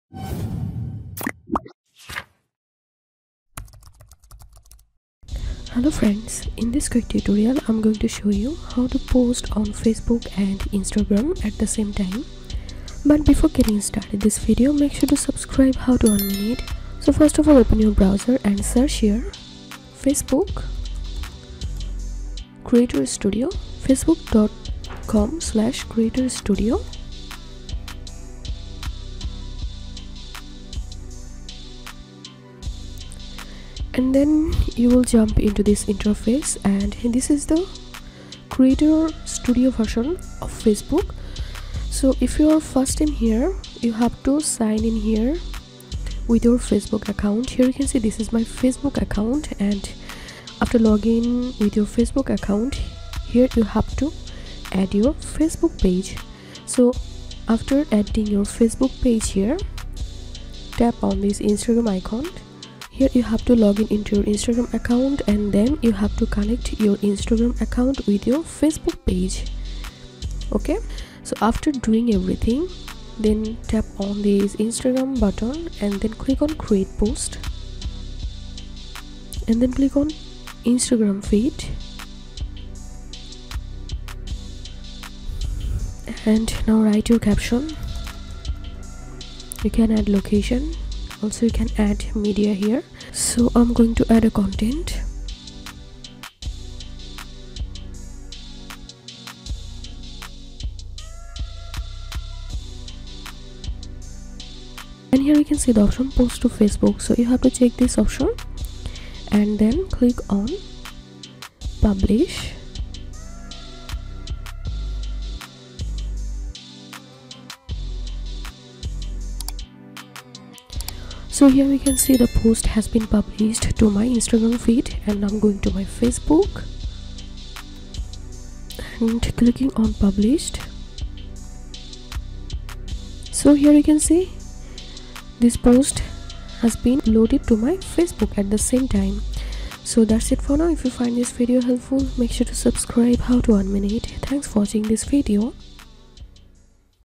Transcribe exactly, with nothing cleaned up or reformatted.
Hello friends, in this quick tutorial I'm going to show you how to post on Facebook and Instagram at the same time. But before getting started this video, make sure to subscribe How to Earn Minute. So first of all, open your browser and search here Facebook Creator Studio, facebook dot com slash creator studio. And then you will jump into this interface, and this is the Creator Studio version of Facebook. So if you are first in here, you have to sign in here with your Facebook account. Here you can see this is my Facebook account, and after login with your Facebook account, here you have to add your Facebook page. So after adding your Facebook page here, tap on this Instagram icon. Here you have to log in into your Instagram account, and then you have to connect your Instagram account with your Facebook page. Okay, so after doing everything, then tap on this Instagram button and then click on create post, and then click on Instagram feed, and now write your caption. You can add location, also you can add media here. So I'm going to add a content. And here you can see the option post to Facebook. So you have to check this option and then click on publish. So here we can see the post has been published to my Instagram feed, and I'm going to my Facebook and clicking on published. So here you can see this post has been loaded to my Facebook at the same time. So that's it for now. If you find this video helpful, make sure to subscribe How to Earn Minute. Thanks for watching this video.